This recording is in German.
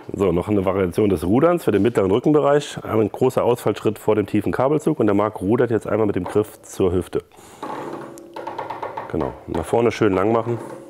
So, noch eine Variation des Ruderns für den mittleren Rückenbereich. Ein großer Ausfallschritt vor dem tiefen Kabelzug und der Marc rudert jetzt einmal mit dem Griff zur Hüfte. Genau, nach vorne schön lang machen.